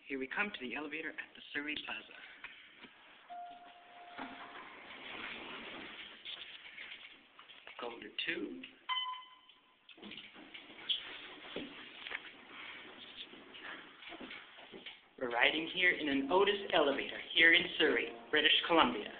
Here we come to the elevator at the Surrey Plaza. Go to 2. We're riding here in an Otis elevator here in Surrey, British Columbia.